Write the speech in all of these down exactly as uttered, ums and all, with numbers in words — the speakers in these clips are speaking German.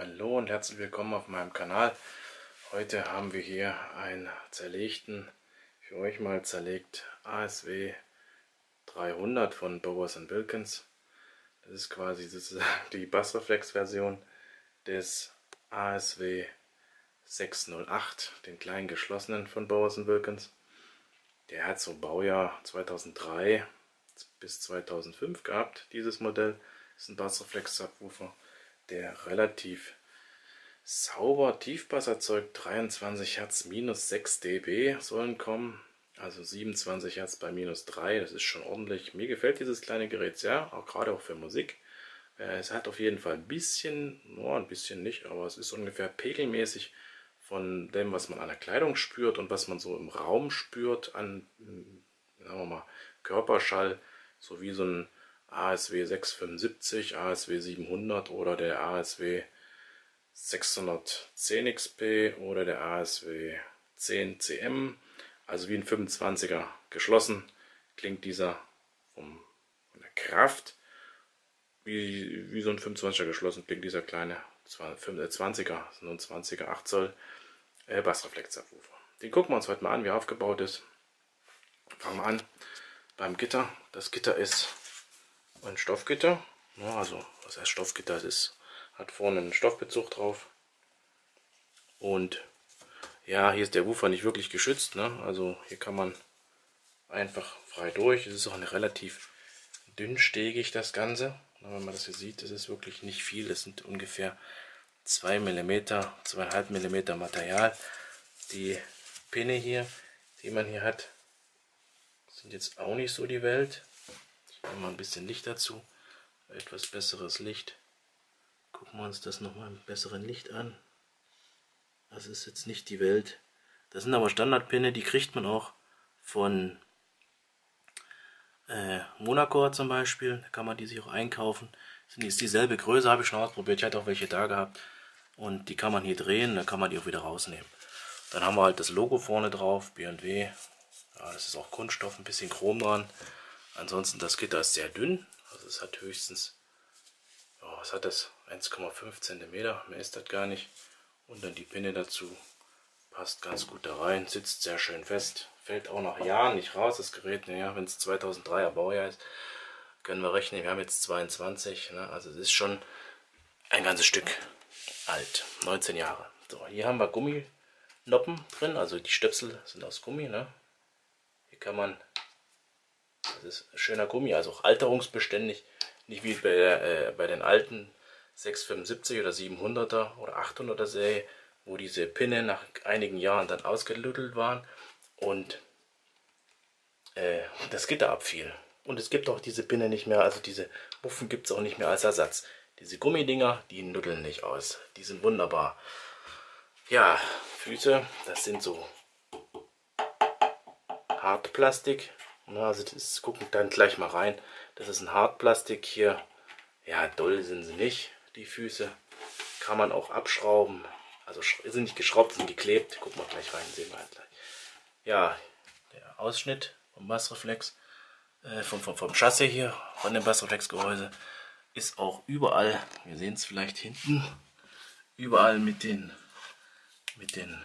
Hallo und herzlich willkommen auf meinem Kanal. Heute haben wir hier einen zerlegten, für euch mal zerlegt, A S W dreihundert von Bowers and Wilkins. Das ist quasi sozusagen die Bassreflex-Version des A S W sechshundertacht, den kleinen geschlossenen von Bowers and Wilkins. Der hat so Baujahr zweitausenddrei bis zweitausendfünf gehabt, dieses Modell. Das ist ein Bassreflex-Subwoofer, der relativ sauber Tiefbass erzeugt. Dreiundzwanzig Hertz minus sechs dB sollen kommen, also siebenundzwanzig Hertz bei minus drei. Das ist schon ordentlich. Mir gefällt dieses kleine Gerät sehr, auch gerade auch für Musik. Es hat auf jeden Fall ein bisschen, nur ein bisschen nicht, aber es ist ungefähr pegelmäßig von dem, was man an der Kleidung spürt und was man so im Raum spürt an, sagen wir mal, Körperschall, so wie so ein A S W sechshundertfünfundsiebzig, A S W siebenhundert oder der A S W sechshundertzehn X P oder der A S W zehn C M, also wie ein fünfundzwanziger geschlossen, klingt dieser vom, von der Kraft wie, wie so ein fünfundzwanziger geschlossen, klingt dieser kleine zwanziger, nur ein zwanziger, acht Zoll äh, Bassreflex-Subwoofer. Den gucken wir uns heute mal an, wie er aufgebaut ist. Fangen wir an beim Gitter. Das Gitter ist ein Stoffgitter, ja, also was heißt Stoffgitter, es ist, hat vorne einen Stoffbezug drauf und ja, hier ist der Woofer nicht wirklich geschützt, ne? Also hier kann man einfach frei durch. Es ist auch eine relativ dünnstehig das Ganze, wenn man das hier sieht, es ist wirklich nicht viel, es sind ungefähr zwei Millimeter, zwei Komma fünf Millimeter Material. Die Pinne hier, die man hier hat, sind jetzt auch nicht so die Welt. Ich nehme mal ein bisschen Licht dazu, etwas besseres Licht. Gucken wir uns das nochmal im besseren Licht an. Das ist jetzt nicht die Welt. Das sind aber Standardpinne, die kriegt man auch von äh, Monaco zum Beispiel. Da kann man die sich auch einkaufen. Das ist dieselbe Größe, habe ich schon ausprobiert. Ich hatte auch welche da gehabt. Und die kann man hier drehen, dann kann man die auch wieder rausnehmen. Dann haben wir halt das Logo vorne drauf, B und W. Ja, das ist auch Kunststoff, ein bisschen Chrom dran. Ansonsten das Gitter ist sehr dünn. Also es hat höchstens, ja, was hat das? eins Komma fünf Zentimeter, mehr ist das gar nicht. Und dann die Pinne dazu. Passt ganz gut da rein, sitzt sehr schön fest. Fällt auch nach Jahren nicht raus, das Gerät. Naja, wenn es zweitausenddreier Baujahr ist, können wir rechnen. Wir haben jetzt zweiundzwanzig, ne? Also es ist schon ein ganzes Stück alt, neunzehn Jahre. So, hier haben wir Gumminoppen drin, also die Stöpsel sind aus Gummi. Ne? Hier kann man, das ist schöner Gummi, also auch alterungsbeständig, nicht wie bei, der, äh, bei den alten sechshundertfünfundsiebzig oder siebenhunderter oder achthunderter Serie, wo diese Pinne nach einigen Jahren dann ausgelüttelt waren und äh, das Gitter abfiel. Und es gibt auch diese Pinne nicht mehr, also diese Muffen gibt es auch nicht mehr als Ersatz. Diese Gummidinger, die nuddeln nicht aus. Die sind wunderbar. Ja, Füße, das sind so Hartplastik. Also das gucken dann gleich mal rein. Das ist ein Hartplastik hier. Ja, doll sind sie nicht, die Füße. Kann man auch abschrauben. Also sind nicht geschraubt, sind geklebt. Gucken wir gleich rein, sehen wir halt gleich. Ja, der Ausschnitt vom Bassreflex, äh, vom, vom, vom Chassis hier, von dem Bassreflex-Gehäuse, ist auch überall, wir sehen es vielleicht hinten, überall mit den, mit den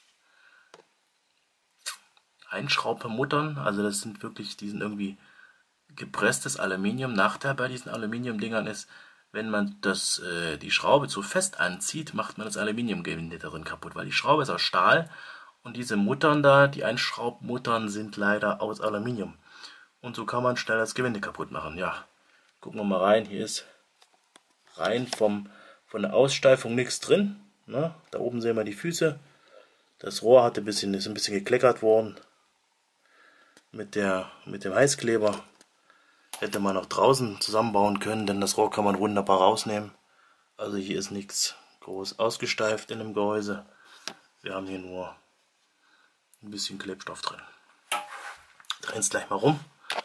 Einschraubmuttern. Also das sind wirklich, die sind irgendwie gepresstes Aluminium. Nachteil bei diesen Aluminiumdingern ist, wenn man das, äh, die Schraube zu fest anzieht, macht man das Aluminiumgewinde darin kaputt, weil die Schraube ist aus Stahl und diese Muttern da, die Einschraubmuttern, sind leider aus Aluminium. Und so kann man schnell das Gewinde kaputt machen. Ja, gucken wir mal rein. Hier ist rein vom, von der Aussteifung nichts drin. Ne? Da oben sehen wir die Füße. Das Rohr hatte ein bisschen, ist ein bisschen gekleckert worden mit, der, mit dem Heißkleber. Hätte man auch draußen zusammenbauen können, denn das Rohr kann man wunderbar rausnehmen. Also hier ist nichts groß ausgesteift in dem Gehäuse. Wir haben hier nur ein bisschen Klebstoff drin. Drehen es gleich mal rum.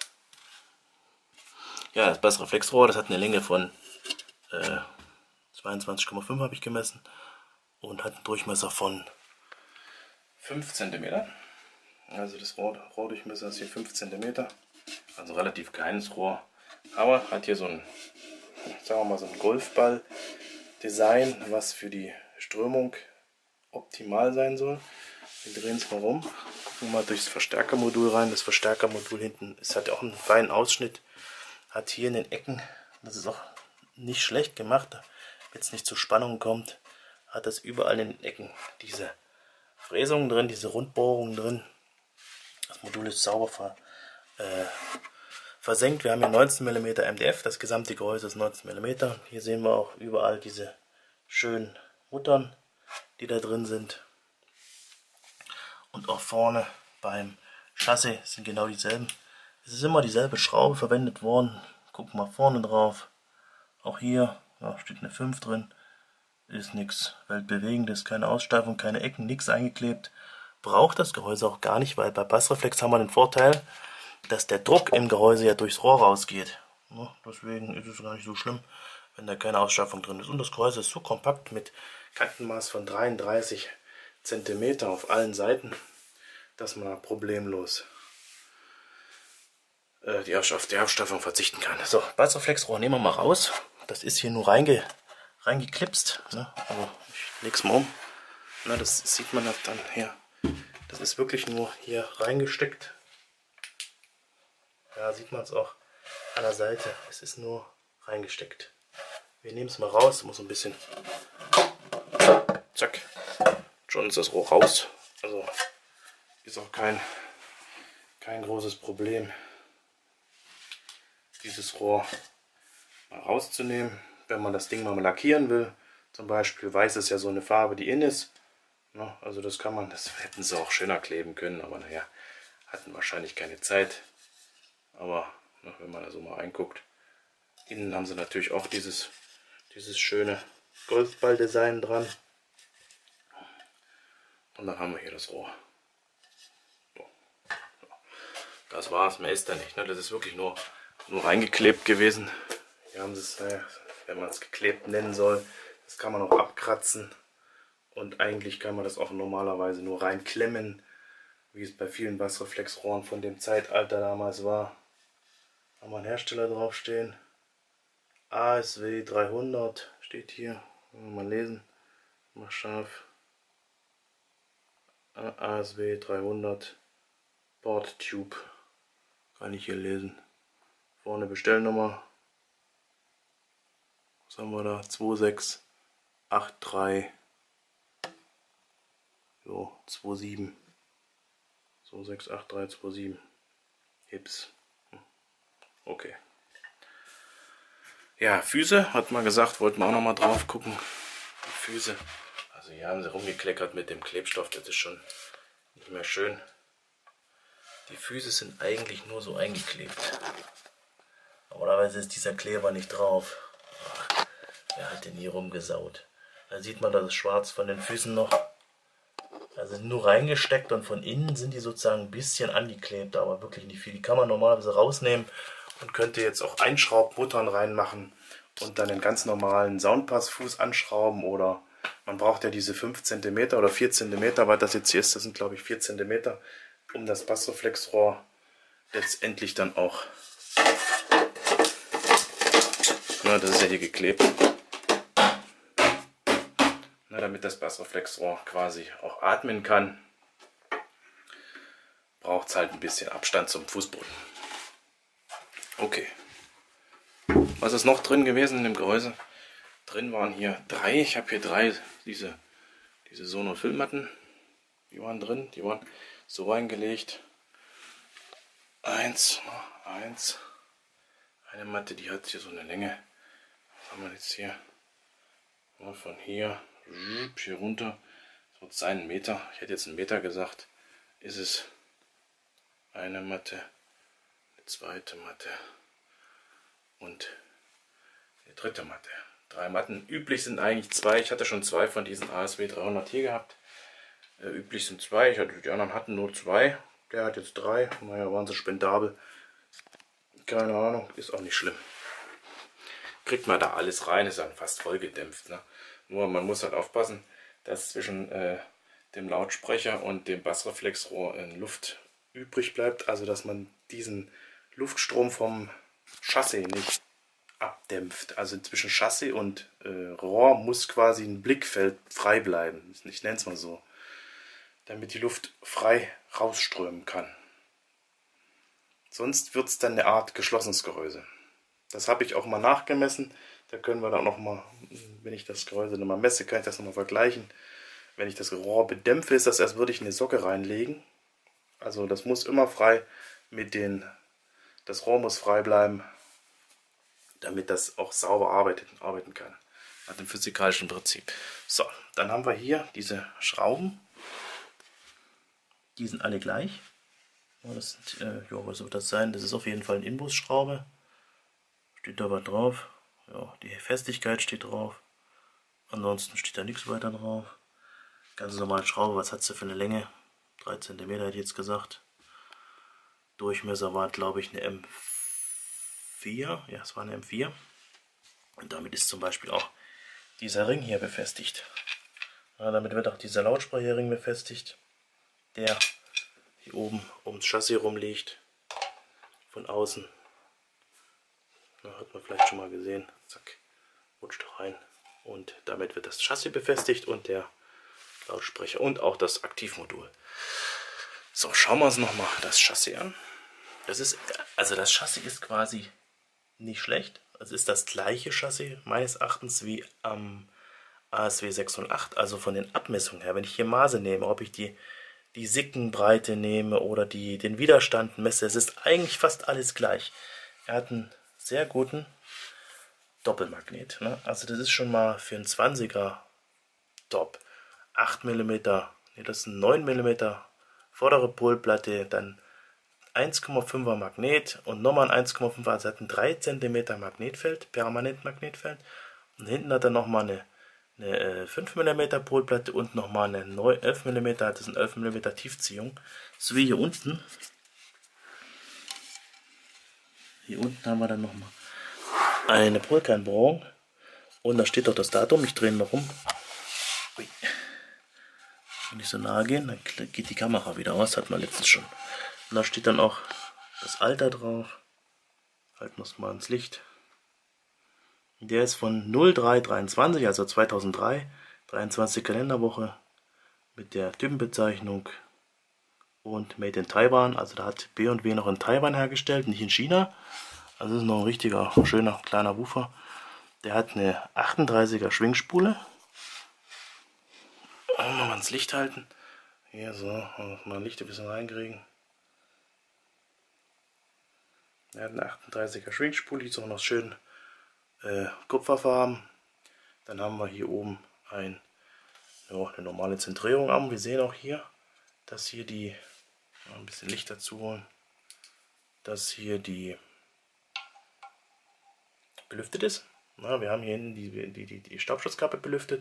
Ja, das Bassreflexrohr, das hat eine Länge von äh, zweiundzwanzig Komma fünf habe ich gemessen und hat einen Durchmesser von fünf Zentimeter. Also das Rohr, Rohrdurchmesser ist hier fünf Zentimeter. Also relativ kleines Rohr. Aber hat hier so ein, sagen wir mal, so einen Golfball Design, was für die Strömung optimal sein soll. Wir drehen es mal rum, gucken mal durchs Verstärkermodul rein. Das Verstärkermodul hinten ist, hat auch einen feinen Ausschnitt, hat hier in den Ecken, das ist auch nicht schlecht gemacht, wenn es nicht zu Spannungen kommt, hat das überall in den Ecken diese Fräsungen drin, diese Rundbohrungen drin. Das Modul ist sauber ver, äh, versenkt. Wir haben hier neunzehn Millimeter M D F, das gesamte Gehäuse ist neunzehn Millimeter. Hier sehen wir auch überall diese schönen Muttern, die da drin sind. Und auch vorne beim Chassis sind genau dieselben. Es ist immer dieselbe Schraube verwendet worden. Gucken wir vorne drauf. Auch hier ja, steht eine fünf drin. Ist nichts Weltbewegendes, keine Aussteifung, keine Ecken, nichts eingeklebt. Braucht das Gehäuse auch gar nicht, weil bei Bassreflex haben wir den Vorteil, dass der Druck im Gehäuse ja durchs Rohr rausgeht. Ja, deswegen ist es gar nicht so schlimm, wenn da keine Aussteifung drin ist. Und das Gehäuse ist so kompakt mit Kantenmaß von dreiunddreißig Zentimeter auf allen Seiten, dass man problemlos äh, die auf die Aussteifung verzichten kann. So, Bassreflexrohr nehmen wir mal raus. Das ist hier nur reinge, reingeklipst. Ne? Also ich lege es mal um. Na, das sieht man dann hier. Das ist wirklich nur hier reingesteckt. Ja, sieht man es auch an der Seite. Es ist nur reingesteckt. Wir nehmen es mal raus. Muss ein bisschen. Zack. Schon ist das Rohr raus. Also ist auch kein, kein großes Problem, dieses Rohr mal rauszunehmen. Wenn man das Ding mal lackieren will, zum Beispiel weiß es ja so eine Farbe, die in ist. Also das kann man, das hätten sie auch schöner kleben können, aber naja, hatten wahrscheinlich keine Zeit. Aber wenn man da so mal reinguckt, innen haben sie natürlich auch dieses, dieses schöne Golfball-Design dran. Und dann haben wir hier das Rohr. So. Das war's, mehr ist da nicht. Ne? Das ist wirklich nur, nur reingeklebt gewesen. Hier haben sie es, naja, wenn man es geklebt nennen soll, das kann man auch abkratzen. Und eigentlich kann man das auch normalerweise nur reinklemmen, wie es bei vielen Bassreflexrohren von dem Zeitalter damals war. Haben wir einen Hersteller draufstehen. A S W dreihundert steht hier. Mal lesen. Mal scharf. A S W dreihundert Board Tube. Kann ich hier lesen. Vorne Bestellnummer. Was haben wir da? zwei sechs acht drei. So, zwei sieben. So, sechs acht drei zwei sieben. Hips. Okay. Ja, Füße, hat man gesagt, wollten wir auch noch mal drauf gucken. Die Füße. Also hier haben sie rumgekleckert mit dem Klebstoff, das ist schon nicht mehr schön. Die Füße sind eigentlich nur so eingeklebt. Normalerweise ist dieser Kleber nicht drauf. Ach, wer hat denn hier rumgesaut? Da sieht man das Schwarz von den Füßen noch. Also nur reingesteckt und von innen sind die sozusagen ein bisschen angeklebt, aber wirklich nicht viel. Die kann man normalerweise rausnehmen und könnte jetzt auch Einschraubmuttern reinmachen und dann den ganz normalen Soundpassfuß anschrauben, oder man braucht ja diese fünf Zentimeter oder vier Zentimeter, weil das jetzt hier ist, das sind glaube ich vier Zentimeter, um das Bassreflexrohr letztendlich dann auch, na, das ist ja hier geklebt, na, damit das Bassreflexrohr quasi auch atmen kann, braucht es halt ein bisschen Abstand zum Fußboden. Okay. Was ist noch drin gewesen in dem Gehäuse? Drin waren hier drei, ich habe hier drei, diese, diese Sonofilmatten, die waren drin, die waren so reingelegt. Eins, eins, eine Matte, die hat hier so eine Länge, was haben wir jetzt hier? Mal von hier, hier runter, so wird es einen Meter, ich hätte jetzt einen Meter gesagt, ist es eine Matte, eine zweite Matte und eine dritte Matte. Drei Matten. Üblich sind eigentlich zwei. Ich hatte schon zwei von diesen A S W dreihundert hier gehabt. Äh, üblich sind zwei. Ich hatte, die anderen hatten nur zwei. Der hat jetzt drei. Naja, waren sie spendabel. Keine Ahnung. Ist auch nicht schlimm. Kriegt man da alles rein. Ist dann fast voll gedämpft. Ne? Nur man muss halt aufpassen, dass zwischen äh, dem Lautsprecher und dem Bassreflexrohr in Luft übrig bleibt. Also dass man diesen Luftstrom vom Chassis nicht abdämpft. Also zwischen Chassis und äh, Rohr muss quasi ein Blickfeld frei bleiben. Ich nenne es mal so. Damit die Luft frei rausströmen kann. Sonst wird es dann eine Art geschlossenes Gehäuse. Das habe ich auch mal nachgemessen. Da können wir dann noch mal, wenn ich das Gehäuse nochmal messe, kann ich das nochmal vergleichen. Wenn ich das Rohr bedämpfe, ist das, als würde ich eine Socke reinlegen. Also das muss immer frei mit den, das Rohr muss frei bleiben, damit das auch sauber arbeitet, arbeiten kann. Nach dem physikalischen Prinzip. So, dann haben wir hier diese Schrauben. Die sind alle gleich. Ja, das sind, äh, ja, was soll das sein? Das ist auf jeden Fall eine Inbusschraube. Steht da was drauf. Ja, die Festigkeit steht drauf. Ansonsten steht da nichts weiter drauf. Ganz normale Schraube. Was hat sie für eine Länge? drei Zentimeter hätte ich jetzt gesagt. Durchmesser war, glaube ich, eine M vier. Ja, es war eine M vier. Und damit ist zum Beispiel auch dieser Ring hier befestigt. Ja, damit wird auch dieser Lautsprecherring befestigt, der hier oben ums Chassis rumliegt, von außen. Da hat man vielleicht schon mal gesehen. Zack, rutscht rein. Und damit wird das Chassis befestigt und der Lautsprecher und auch das Aktivmodul. So, schauen wir uns nochmal das Chassis an. Das ist, also das Chassis ist quasi nicht schlecht. Es ist das gleiche Chassis meines Erachtens wie am A S W sechshundertacht, also von den Abmessungen her. Wenn ich hier Maße nehme, ob ich die die Sickenbreite nehme oder die, den Widerstand messe, es ist eigentlich fast alles gleich. Er hat einen sehr guten Doppelmagnet. Ne? Also das ist schon mal für einen zwanziger top. acht Millimeter, nee, das ist ein neun Millimeter vordere Polplatte, dann eins Komma fünfer Magnet und nochmal ein eins Komma fünfer, also hat ein drei Zentimeter Magnetfeld, Permanentmagnetfeld. Und hinten hat er nochmal eine eine fünf Millimeter Polplatte und nochmal eine elf Millimeter, das ist eine elf Millimeter Tiefziehung. So wie hier unten. Hier unten haben wir dann nochmal eine Polkernbohrung. Und da steht auch das Datum. Ich drehe ihn mal rum. Ui. Wenn ich so nahe gehen, dann geht die Kamera wieder aus. Hat man letztens schon. Und da steht dann auch das Alter drauf. Halten wir es mal ins Licht. Der ist von null drei dreiundzwanzig, also zweitausenddrei, dreiundzwanzig Kalenderwoche mit der Typenbezeichnung und Made in Taiwan. Also da hat B und W noch in Taiwan hergestellt, nicht in China. Also das ist noch ein richtiger, schöner, kleiner Woofer. Der hat eine achtunddreißiger Schwingspule. Mal ins Licht halten. Hier so, mal ein Licht ein bisschen reinkriegen. Er hat eine achtunddreißiger Schwingspule, die ist auch noch schön Äh, Kupferfarben. Dann haben wir hier oben ein, ja, eine normale Zentrierung am. Wir sehen auch hier, dass hier die, ein bisschen Licht dazu holen, dass hier die belüftet ist. Na, wir haben hier hinten die, die, die, die Staubschutzkappe belüftet.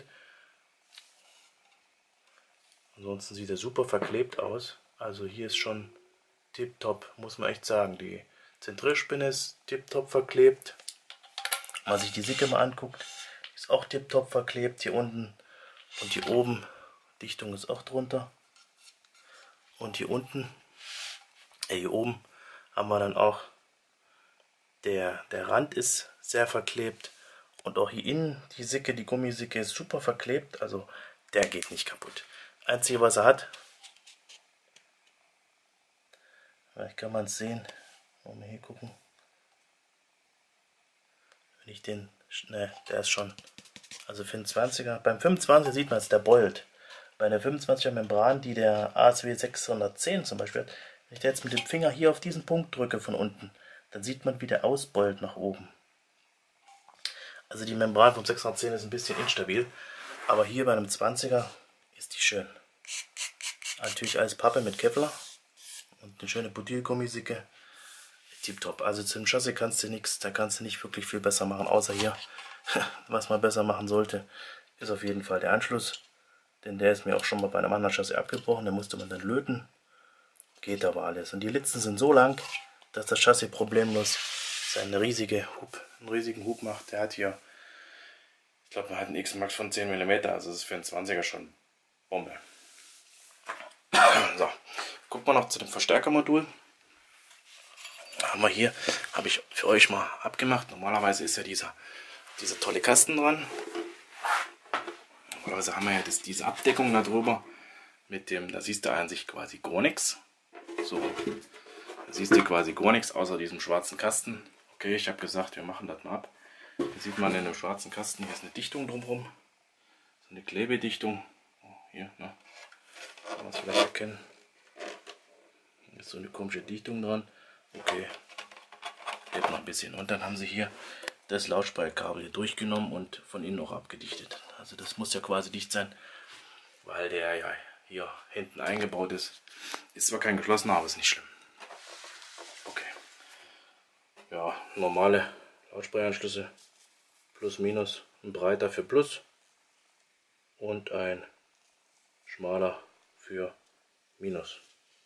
Ansonsten sieht er super verklebt aus. Also hier ist schon tipptopp, muss man echt sagen. Die Zentrierspinne ist tipptopp verklebt. Wenn man sich die Sicke mal anguckt, ist auch tipptopp verklebt hier unten und hier oben. Dichtung ist auch drunter. Und hier unten, äh, hier oben haben wir dann auch, der, der Rand ist sehr verklebt und auch hier innen die Sicke, die Gummisicke ist super verklebt, also der geht nicht kaputt. Einzige was er hat, vielleicht kann man es sehen, wollen wir hier gucken. Wenn ich den, ne, der ist schon, also für den zwanziger, beim fünfundzwanziger sieht man es, der beult. Bei der fünfundzwanziger Membran, die der A S W sechshundertzehn zum Beispiel hat, wenn ich jetzt mit dem Finger hier auf diesen Punkt drücke von unten, dann sieht man, wie der ausbeult nach oben. Also die Membran vom sechshundertzehn ist ein bisschen instabil, aber hier bei einem zwanziger ist die schön. Natürlich alles Pappe mit Kevlar und eine schöne Butylgummisicke. Tipptopp. Also zum Chassis kannst du nichts, da kannst du nicht wirklich viel besser machen, außer hier, was man besser machen sollte, ist auf jeden Fall der Anschluss. Denn der ist mir auch schon mal bei einem anderen Chassis abgebrochen, da musste man dann löten. Geht aber alles. Und die Litzen sind so lang, dass das Chassis problemlos seine riesige Hub, einen riesigen Hub macht. Der hat hier, ich glaube, man hat einen X-Max von zehn Millimeter, also das ist für einen zwanziger schon Bombe. So, gucken wir noch zu dem Verstärkermodul. haben wir hier, habe ich für euch mal abgemacht. Normalerweise ist ja dieser, dieser tolle Kasten dran. Normalerweise haben wir ja das, diese Abdeckung da drüber. Mit dem, da siehst du an sich quasi gar nichts. So, da siehst du quasi gar nichts außer diesem schwarzen Kasten. Okay, ich habe gesagt, wir machen das mal ab. Hier sieht man in dem schwarzen Kasten, hier ist eine Dichtung drumherum. So eine Klebedichtung. Oh, hier, ne? Kann man es vielleicht erkennen. Hier ist so eine komische Dichtung dran. Okay, geht noch ein bisschen. Und dann haben sie hier das Lautsprecherkabel hier durchgenommen und von innen auch abgedichtet. Also das muss ja quasi dicht sein, weil der ja hier hinten eingebaut ist. Ist zwar kein geschlossener, aber ist nicht schlimm. Okay. Ja, normale Lautsprecheranschlüsse. Plus, minus. Ein breiter für Plus. Und ein schmaler für Minus.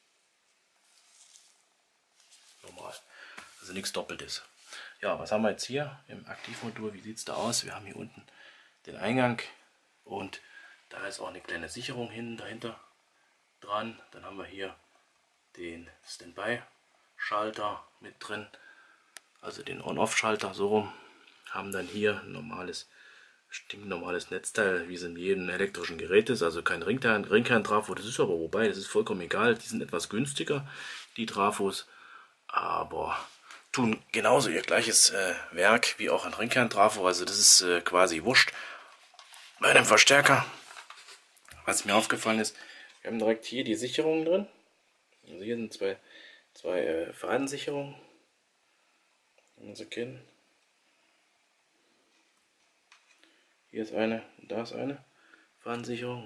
Normal. Also nichts Doppeltes. Ja, was haben wir jetzt hier im Aktivmodul? Wie sieht es da aus? Wir haben hier unten den Eingang und da ist auch eine kleine Sicherung hinten dahinter dran. Dann haben wir hier den Standby-Schalter mit drin, also den On-Off-Schalter, so rum. Haben dann hier ein normales, stinknormales Netzteil, wie es in jedem elektrischen Gerät ist, also kein Ringkern-Trafo. Das ist aber wobei, das ist vollkommen egal. Die sind etwas günstiger, die Trafos, aber tun genauso ihr gleiches äh, Werk wie auch ein Ringkern-Trafo. Also das ist äh, quasi wurscht. Bei dem Verstärker, was mir aufgefallen ist, wir haben direkt hier die Sicherungen drin. Also hier sind zwei, zwei äh, Fadensicherungen. Kann man es erkennen. Hier ist eine und da ist eine Fadensicherung.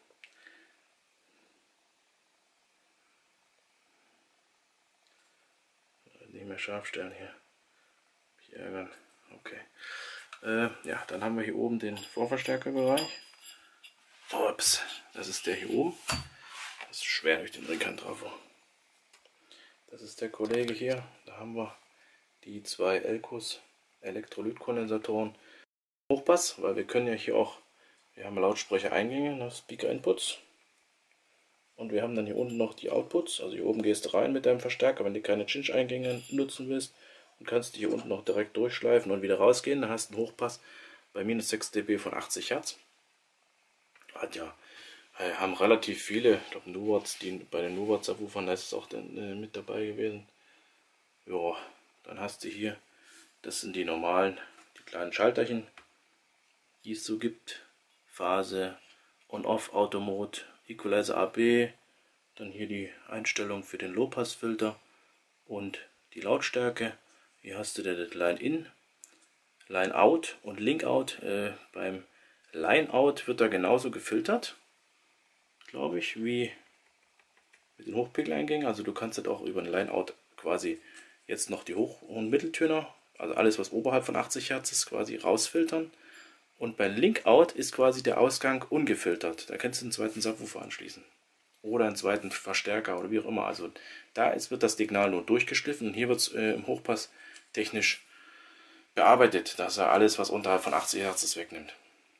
Nicht mehr scharf stellen hier. Mich ärgern. Okay. Äh, ja, dann haben wir hier oben den Vorverstärkerbereich. Ups, das ist der hier oben. Das ist schwer durch den Ringkern-Trafo. Das ist der Kollege hier. Da haben wir die zwei Elcos Elektrolytkondensatoren. Hochpass, weil wir können ja hier auch, wir haben Lautsprecher-Eingänge, ne, Speaker-Inputs. Und wir haben dann hier unten noch die Outputs. Also hier oben gehst du rein mit deinem Verstärker, wenn du keine Cinch-Eingänge nutzen willst. Und kannst du hier unten noch direkt durchschleifen und wieder rausgehen. Dann hast du einen Hochpass bei minus sechs dB von achtzig Hertz. Hat ja, äh, haben relativ viele, ich glaube Nuwatts, die bei den Nuwatts-Subwoofern, da ist es auch dann, äh, mit dabei gewesen. Ja, dann hast du hier, das sind die normalen, die kleinen Schalterchen, die es so gibt. Phase, On-Off, Auto-Mode, Equalizer A B, dann hier die Einstellung für den Low-Pass-Filter und die Lautstärke. Hier hast du das Line-In, Line-Out und Link-Out. Äh, beim Line-Out wird da genauso gefiltert, glaube ich, wie mit den Hochpegel-Eingängen. Also du kannst das auch über den Line-Out quasi jetzt noch die Hoch- und Mitteltöner, also alles was oberhalb von achtzig Hertz ist, quasi rausfiltern. Und bei Link-Out ist quasi der Ausgang ungefiltert. Da kannst du einen zweiten Subwoofer anschließen. Oder einen zweiten Verstärker oder wie auch immer. Also da ist, wird das Signal nur durchgeschliffen und hier wird es äh, im Hochpass technisch bearbeitet, dass er alles, was unterhalb von achtzig Hertz ist, wegnimmt.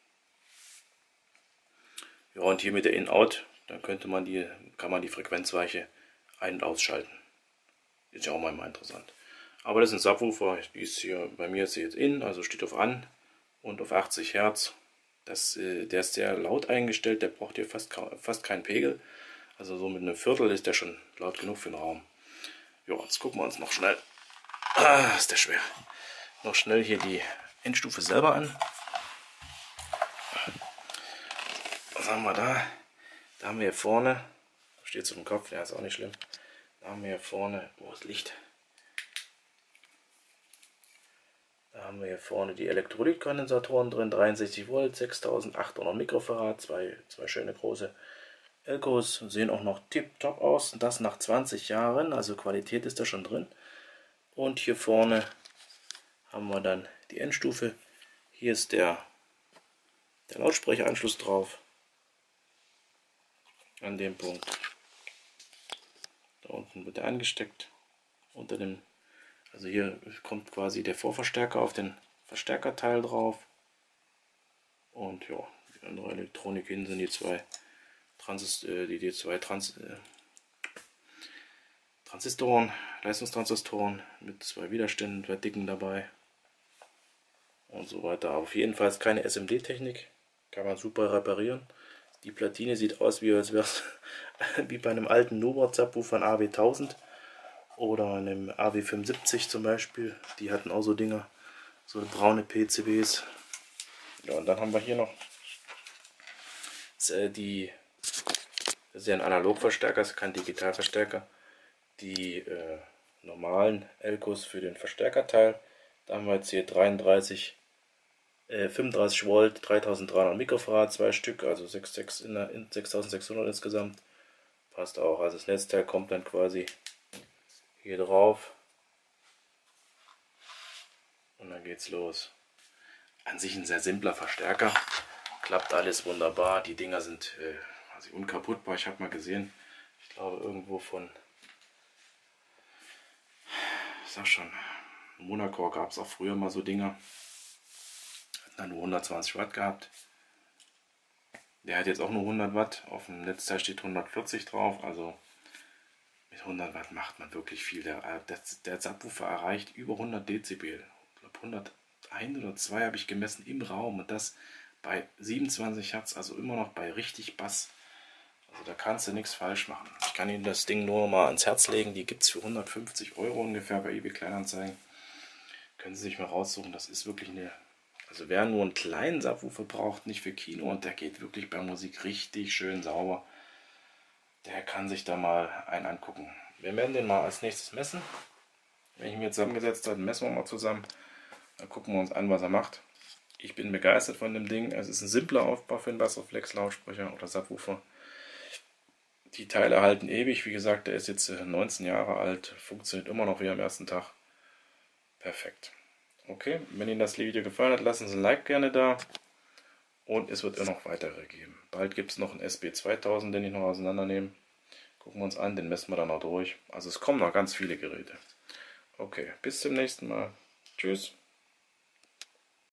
Ja, und hier mit der In-Out, dann könnte man die, kann man die Frequenzweiche ein- und ausschalten. Ist ja auch mal interessant. Aber das ist ein Subwoofer, die ist hier, bei mir ist sie jetzt in, also steht auf an und auf achtzig Hertz. Das, äh, der ist sehr laut eingestellt, der braucht hier fast, fast keinen Pegel. Also so mit einem Viertel ist der schon laut genug für den Raum. Ja, jetzt gucken wir uns noch schnell, ah, ist der schwer, noch schnell hier die Endstufe selber an. Was haben wir da? Da haben wir hier vorne, da steht es auf dem Kopf, der ist auch nicht schlimm. Da haben wir hier vorne, wo ist Licht? Da haben wir hier vorne die Elektrolytkondensatoren drin, dreiundsechzig Volt, sechstausendachthundert Mikrofarad, zwei, zwei schöne große Elcos, sehen auch noch tipptopp aus, das nach zwanzig Jahren, also Qualität ist da schon drin. Und hier vorne haben wir dann die Endstufe, hier ist der, der Lautsprecheranschluss drauf, an dem Punkt, da unten wird er angesteckt, unter dem, also hier kommt quasi der Vorverstärker auf den Verstärkerteil drauf und ja, die andere Elektronik hin sind die zwei Transist, äh, die, die zwei Trans, äh, Transistoren, Leistungstransistoren mit zwei Widerständen, zwei dicken dabei und so weiter. Aber auf jeden Fall ist keine S M D-Technik, kann man super reparieren. Die Platine sieht aus, wie als wäre es wie bei einem alten Nubert-Subwoofer von A W tausend oder einem A W fünfundsiebzig zum Beispiel. Die hatten auch so Dinger, so braune P C Bs. Ja, und dann haben wir hier noch die, das ist ja ein Analogverstärker, das ist kein Digitalverstärker. Die äh, normalen Elcos für den Verstärkerteil. Da haben wir jetzt hier dreiunddreißig, äh, fünfunddreißig Volt, dreitausenddreihundert Mikrofarad, zwei Stück, also sechstausendsechshundert insgesamt. Passt auch, also das Netzteil kommt dann quasi hier drauf und dann geht's los. An sich ein sehr simpler Verstärker, klappt alles wunderbar. Die Dinger sind äh, also unkaputtbar. Ich habe mal gesehen, ich glaube irgendwo von, ich sag schon, Monaco gab es auch früher mal so Dinger. Hat dann nur hundertzwanzig Watt gehabt. Der hat jetzt auch nur hundert Watt. Auf dem Netzteil steht hundertvierzig drauf. Also mit hundert Watt macht man wirklich viel. Der, der, der Subwoofer erreicht über hundert Dezibel. Ich glaube hunderteins oder zwei habe ich gemessen im Raum. Und das bei siebenundzwanzig Hertz. Also immer noch bei richtig Bass. Also da kannst du nichts falsch machen. Ich kann Ihnen das Ding nur mal ans Herz legen. Die gibt es für hundertfünfzig Euro ungefähr bei eBay Kleinanzeigen. Können Sie sich mal raussuchen. Das ist wirklich eine... Also wer nur einen kleinen Subwoofer braucht, nicht für Kino, und der geht wirklich bei Musik richtig schön sauber, der kann sich da mal einen angucken. Wir werden den mal als nächstes messen. Wenn ich mir zusammengesetzt habe, messen wir mal zusammen. Dann gucken wir uns an, was er macht. Ich bin begeistert von dem Ding. Es ist ein simpler Aufbau für einen Bassoflex-Lautsprecher oder Subwoofer. Die Teile halten ewig. Wie gesagt, der ist jetzt neunzehn Jahre alt. Funktioniert immer noch wie am ersten Tag. Perfekt. Okay, wenn Ihnen das Video gefallen hat, lassen Sie ein Like gerne da. Und es wird immer noch weitere geben. Bald gibt es noch einen S B zweitausend, den ich noch auseinandernehme. Gucken wir uns an, den messen wir dann noch durch. Also es kommen noch ganz viele Geräte. Okay, bis zum nächsten Mal. Tschüss.